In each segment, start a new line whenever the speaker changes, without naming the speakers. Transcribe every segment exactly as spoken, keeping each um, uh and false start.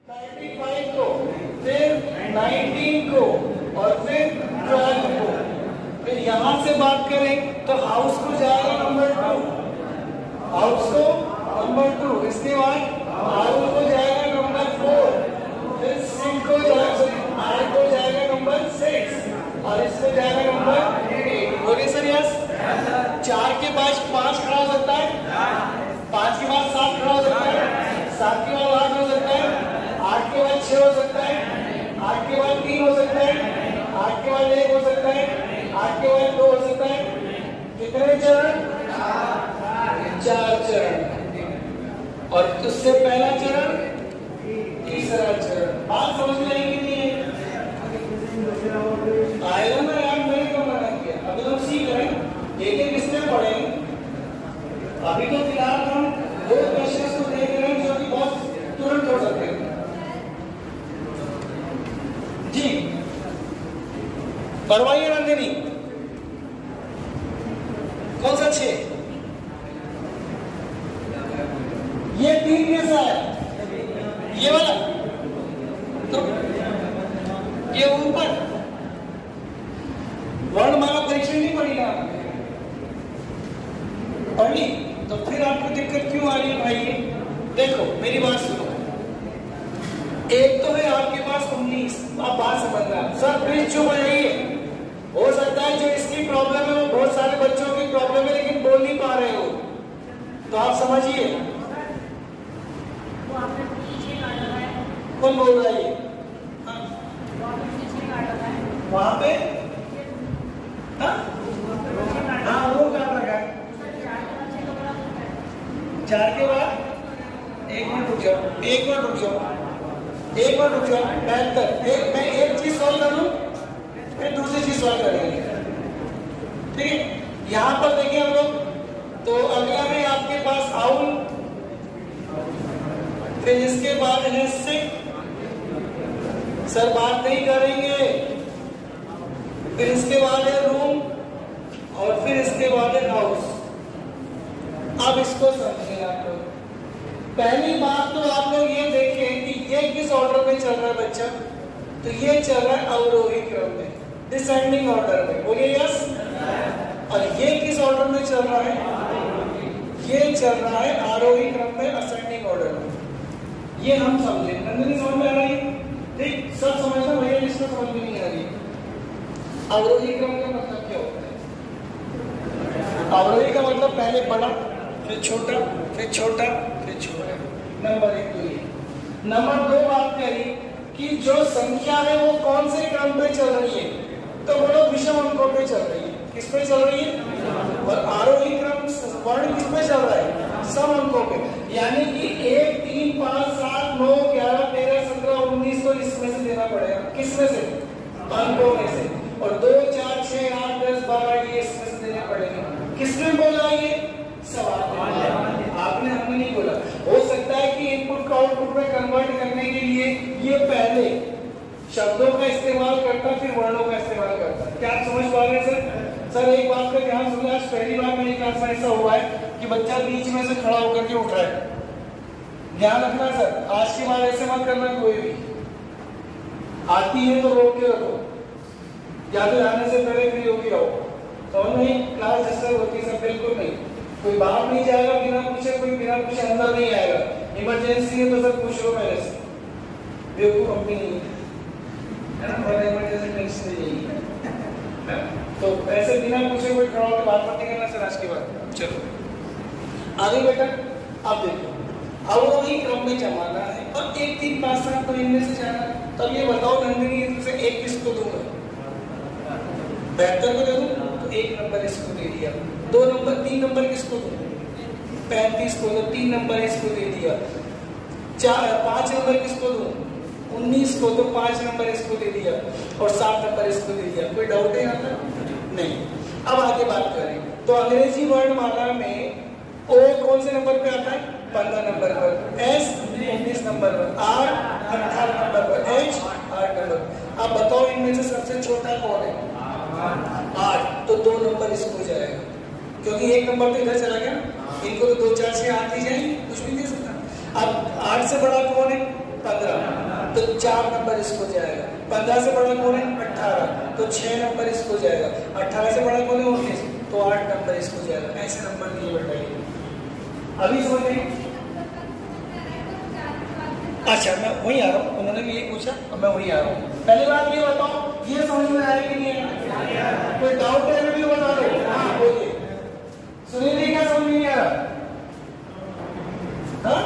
पैंतालीस को, फिर उन्नीस को और फिर बारह को। फिर यहां से बात करें तो हाउस को जाएगा नंबर टू, हाउस को नंबर टू, इसके बाद हाउस को जाएगा नंबर फोर, फिर सिक्स को जाएगा आर को जाएगा नंबर सिक्स और इसको जाएगा नंबर एट। बोलिए सर यस। चार के बाद पांच खड़ा हो सकता है, पांच के बाद सात खड़ा हो सकता है, सात के बाद आठ हो सकता है, आठ के बाद छह हो सकता है, आठ के बाद तीन हो सकता है, आठ के बाद एक हो सकता है, आठ के बाद दो हो सकता है। कितने चरण? चार चरण। और उससे पहला चरण, तीसरा चरण। बात समझ में आएगी नहीं आएगा ना यार, मैंने क्यों मना किया? अभी हम सीख रहे हैं, एक एक इसमें पढ़ेंगे। अभी तो फिलहाल हम दो क्वेश्चंस को देख रहे हैं जो कि बहुत तुरंत हो सकते हैं जी। परवाइए नंदिनी, कौन सा छह? ये तीन कैसा है? ये वाला तो ये ऊपर वर्णमाला परीक्षण नहीं पढ़ी ना, पढ़ी तो फिर आपको दिक्कत क्यों आ रही है भाई? देखो मेरी बात सुनो, एक तो है आपके पास उन्नीस, आप बात समझना सर, प्लीज चुप हो जाइए। हो सकता है जो इसकी प्रॉब्लम है वो बहुत सारे बच्चों की प्रॉब्लम है लेकिन बोल नहीं पा रहे हो, तो आप समझिए। कौन बोल रहा है ये? वहां पे हाँ हाँ वो काट रखा है। चार के बाद एक मिनट रुक जाओ, एक मिनट रुक जाओ, एक मिनट रुक जाओ। बेहतर एक मैं एक चीज सॉल्व कर लूं फिर दूसरी चीज सॉल्व करेंगे, ठीक है? यहां पर देखिए हम लोग, तो अगला में आपके पास आउल, फिर इसके बाद है सिक, सर बात नहीं करेंगे, फिर इसके बाद है रूम और फिर इसके बाद है हाउस। अब इसको समझिए आप लोग। पहली बात तो आप लोग ये देखें कि ये किस ऑर्डर में चल रहा है बच्चा, तो ये चल रहा है अवरोही क्रम में, डिसेंडिंग ऑर्डर में। बोलिए यस। और ये किस ऑर्डर में चल रहा है? ये चल रहा है आरोही क्रम में, असेंडिंग ऑर्डर में। ये हम समझे। नंदिनी समझ में आ रही है? ठीक, सब समझना भैया, इसको समझ में नहीं आ रही। अवरोही क्रम का मतलब क्या होता है? अवरोही का मतलब पहले बड़ा, फिर छोटा, फिर छोटा, फिर छोटा। नंबर एक तो ये। नंबर दो बात करी कि जो संख्या है वो कौन से क्रम पे चल रही है, तो बोलो विषम अंकों पे चल रही है। किस पे चल रही है? और आरोही क्रम वर्ण किस पे चल रहा है? सम अंकों पे। यानी कि एक, तीन, पांच, सात, नौ, ग्यारह, तेरह, सत्रह, उन्नीस को इसमें से देना पड़ेगा। किसमें से? अंकों में से। और दो, चार, छह, आठ, दस, बारह ये इसमें से देने पड़ेंगे। किसने बोला ये? सवाल आपने, हमने नहीं बोला। हो सकता है कि इनपुट को आउटपुट में कन्वर्ट करने के लिए ये पहले शब्दों का इस्तेमाल करता फिर वर्णों का इस्तेमाल करता। क्या आप समझ पा रहे हैं सर? सर एक बात का ध्यान सुनिए, आज पहली बार मेरी क्लास में ऐसा हुआ है कि बच्चा बीच में से खड़ा होकर के उठ रहा है। ध्यान रखना सर, आज के बाद ऐसे मत करना कोई भी। आती है तो रोक के रखो, या फिर आने से पहले फ्री होके आओ। तो नहीं क्लास डिस्टर्ब होती है सर, बिल्कुल नहीं। कोई बाहर नहीं जाएगा बिना पूछे, कोई बिना पूछे अंदर नहीं आएगा। इमरजेंसी है तो सर पूछ लो पहले से, बेवकूफ हम भी नहीं है ना, और इमरजेंसी टेंशन नहीं है। तो ऐसे बिना पूछे कोई खड़ा होकर बात मत करना सर आज के बाद। चलो आगे बेटा, अब देखो अवरोही क्रम में जमाना है और एक, तीन, पांच, सात तो इनमें से जाना है। तब ये बताओ नंदिनी, इनसे एक किसको दूंगा? बेहतर को दे दूं तो एक नंबर इसको दे दिया, दो नंबर, तीन नंबर किसको दूं? पैंतीस को, तो तीन नंबर इसको दे दिया। चार, पांच नंबर किसको दूं? उन्नीस को, तो पांच नंबर इसको दे दिया और सात नंबर इसको दे दिया। कोई डाउट है यहाँ पर? नहीं। अब आगे बात करें तो अंग्रेजी वर्णमाला में ओ कौन से नंबर पे आता है? पंद्रह नंबर पर, एस उन्नीस नंबर पर, आर अठारह नंबर पर, एच आठ नंबर। अब बताओ इनमें से सबसे छोटा कौन है? आठ। तो दो नंबर इसको जाएगा, क्योंकि एक नंबर तो इधर चला गया। इनको तो दो, चार, छह आती जाएंगे, कुछ भी दे सकता। अब आठ से बड़ा कौन है? पंद्रह, तो चार नंबर इसको जाएगा। पंद्रह से बड़ा कौन है? अठारह, तो छह नंबर इसको जाएगा। अठारह से बड़ा कौन है? उन्नीस, तो आठ नंबर इसको जाएगा। ऐसे नंबर दिए बताइए। अभी समझ। अच्छा, मैं वही आ रहा हूँ, उन्होंने भी यही पूछा और मैं वही आ रहा हूँ। पहली बात ये बताओ, ये समझ में आया कि नहीं आया? कोई डाउट है भी बता दो। हाँ बोलिए। सुनील जी क्या समझ नहीं आ रहा? हाँ?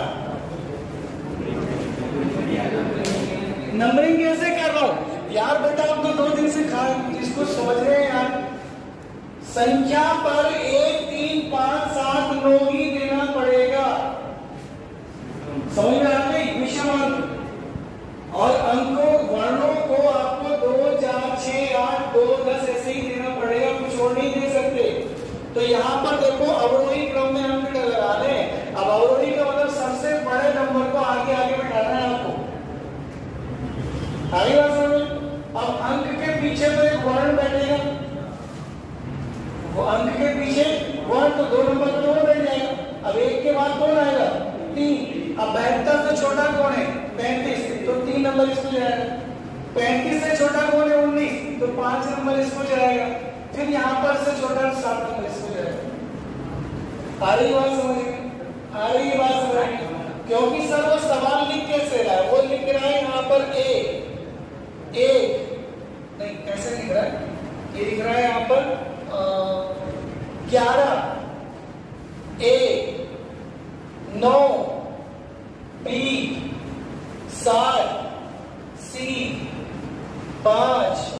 नंबरिंग कैसे कर रहा हूँ यार? बेटा आप तो दो दिन से खा इसको समझ रहे हैं यार। संख्या पर एक, तीन, पांच, सात, नौ ही देना पड़ेगा। समझ में आ गई? विषम अंक और अंकों वर्णों को आपको दो, चार, छह, आठ, दो, दस ऐसे ही देना पड़ेगा, कुछ और नहीं दे सकते। तो यहाँ पर देखो अवरोही क्रम में अंक लगा दें। अब अवरोही का मतलब सबसे बड़े नंबर को आगे आगे बैठाना है आपको। आगे बात समझ। अब अंक के पीछे तो एक वर्ण बैठेगा, वो अंक के पीछे वर्ण, तो दो नंबर तो वो बैठ जाएगा। अब एक के बाद कौन आएगा? तीन। अब बहत्तर से छोटा कौन है? पैंतीस, तो तीन नंबर इसको जाएगा। पैंतीस से छोटा कौन है? उन्नीस, तो पांच नंबर इसको जाएगा। फिर यहाँ पर से छोटा सात नंबर इसको जाएगा। आ रही बात समझ में? आ रही बात समझ में? क्योंकि सर वो सवाल लिख कैसे रहा है? वो लिख रहा है यहाँ पर ए, एक नहीं, कैसे लिख रहा है? ये लिख रहा है यहाँ पर ग्यारह, एक, नौ, बी, सात, सी, पांच,